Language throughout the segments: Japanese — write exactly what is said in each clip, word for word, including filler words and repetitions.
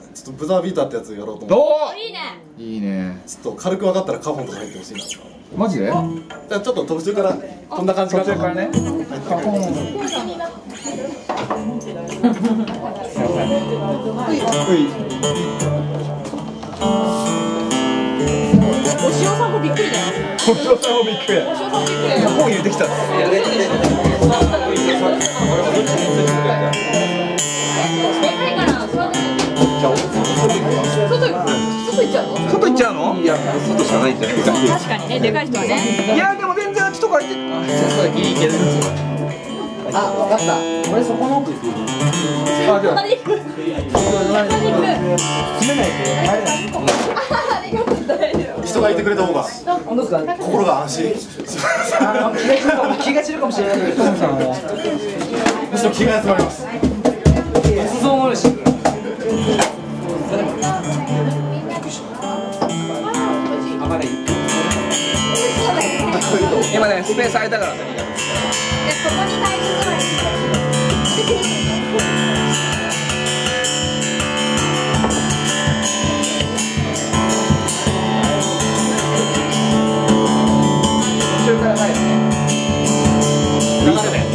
ちょっとブザービーターってやつやろうと思って。 おお、 いいね。 いいね。 ちょっと軽く分かったらカホンとか入ってほしいな。じマジで？ ゃあちょっと途中からこんな感じ途中からね。カホン。 お塩さんもびっくりだよ。 お嬢さんもびっくり。 お塩さんもびっくりだよ。 本入れてきた。 外行っちゃうの？ 外行っちゃうの？いや、外しかないんじゃないか。 確かにね、でかい人はね。 いや、でも全然あっちとか行って。あ、じゃあ、そうだ、ギリいける。 あ、わかった。俺そこの奥行く。 あ、じゃあ。 隣行く。隣行く。 詰めないと入れない。 ありがとう大丈夫。 人がいてくれた方が本当ですか。 心が安心。 あの気が散るかも気が散るかもしれないけど、トムさんも。 むしろ気が集まります。 発想もあるし。 今ね、スペース空いたからね。 そこに体重ぐらい。 途中から入るね。流れで。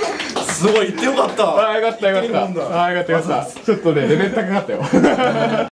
すごい、言ってよかった。 ああ、よかったよかった。ああ、よかったよかった。ちょっとね、レベル高かったよ。